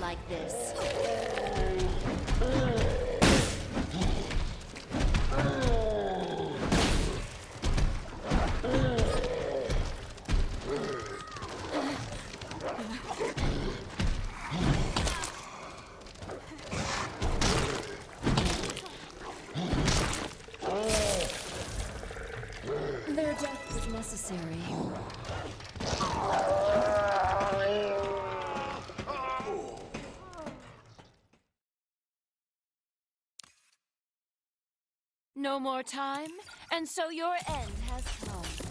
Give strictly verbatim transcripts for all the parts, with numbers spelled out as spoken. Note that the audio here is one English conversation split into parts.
like this. Their death was necessary. No more time, and so your end has come.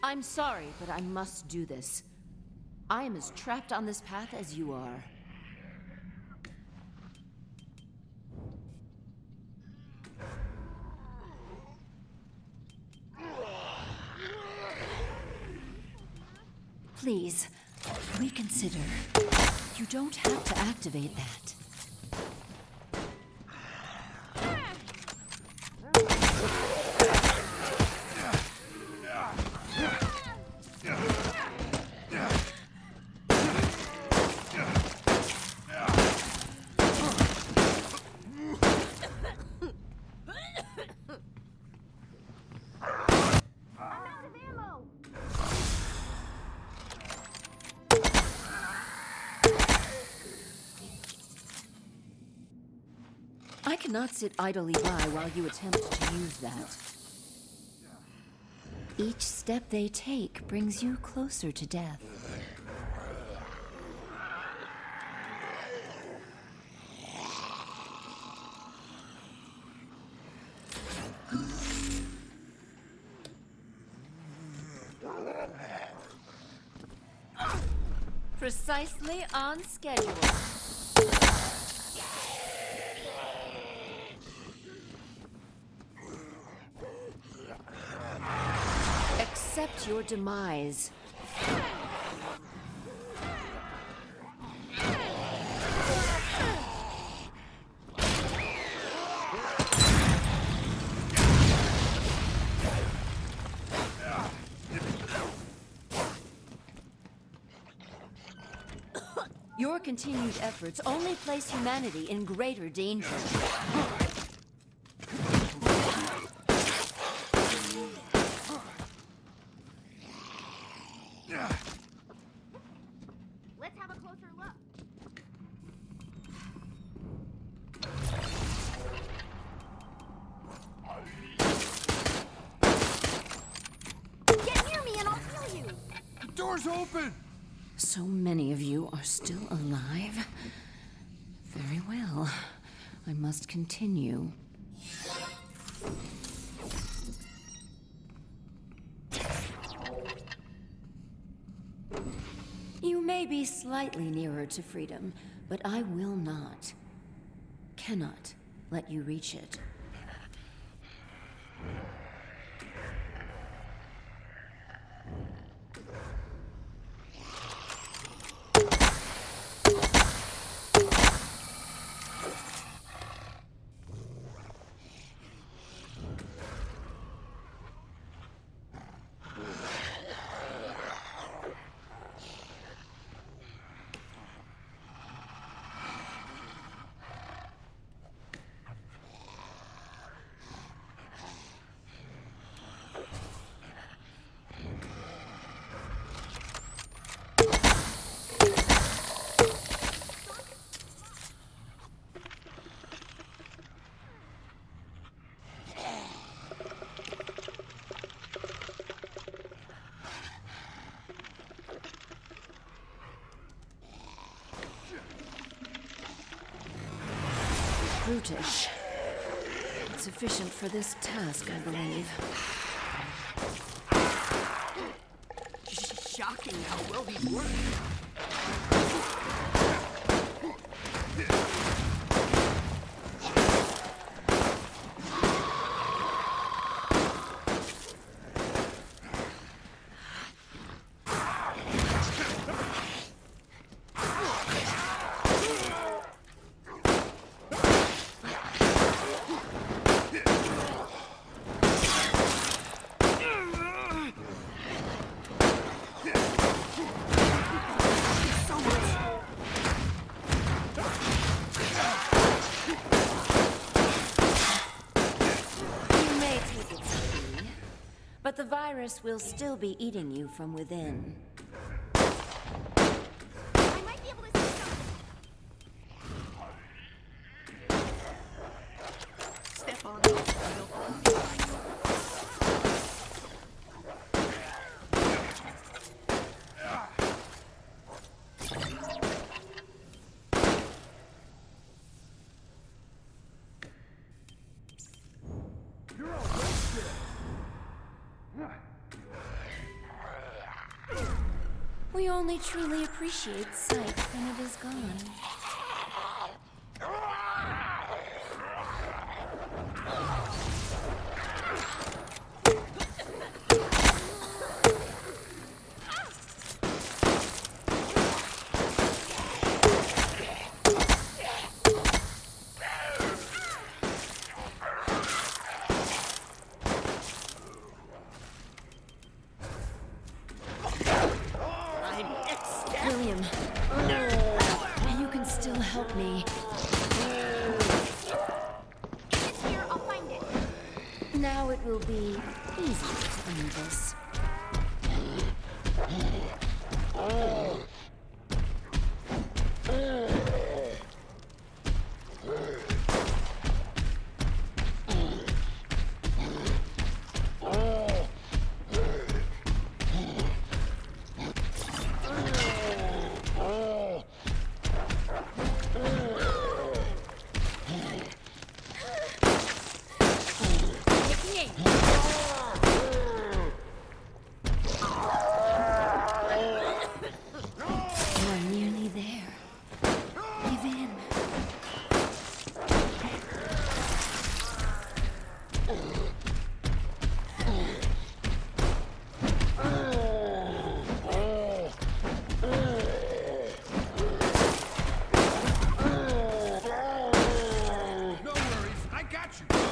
I'm sorry, but I must do this. I am as trapped on this path as you are. Please, reconsider. You don't have to activate that. I cannot sit idly by while you attempt to use that. Each step they take brings you closer to death. Precisely on schedule. Accept your demise. Your continued efforts only place humanity in greater danger. Let's have a closer look. Get near me and I'll kill you! The door's open! So many of you are still alive? Very well. I must continue. You may be slightly nearer to freedom, but I will not, cannot let you reach it. Brutish. Sufficient for this task, I believe. Shocking how well these work. But the virus will still be eating you from within. I might be able to see something. Step on it. You're all right there. We only truly appreciate sight when it is gone. William, you can still help me. It's here, I'll find it. Now it will be easier to end this. You're nearly there. Give in. No worries, I got you, bro.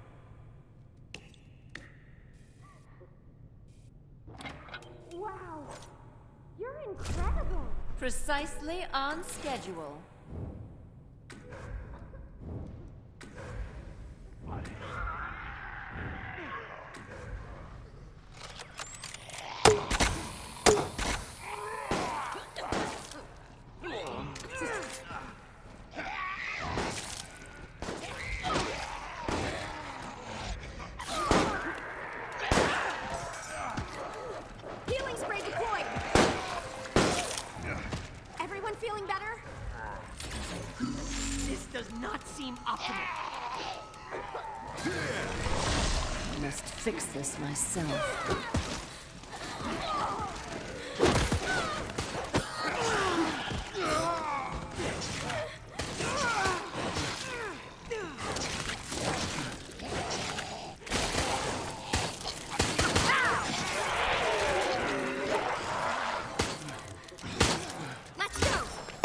Wow. You're incredible. Precisely on schedule. Healing spray deployed. Everyone feeling better? This does not seem optimal. I must fix this myself. Let's go.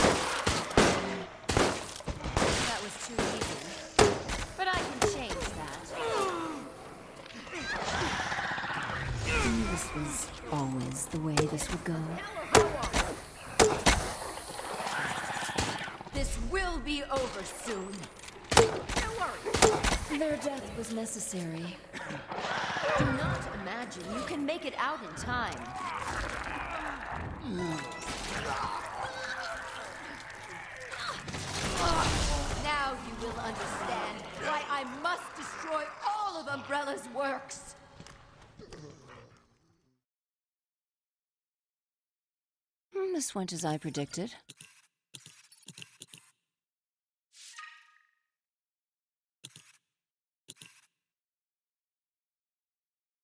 That was too easy. But I can change that. This was always the way this would go. This will be over soon. Don't worry. Their death was necessary. Do not imagine you can make it out in time. Now you will understand why I must destroy all of Umbrella's works. Hmm, This went as I predicted.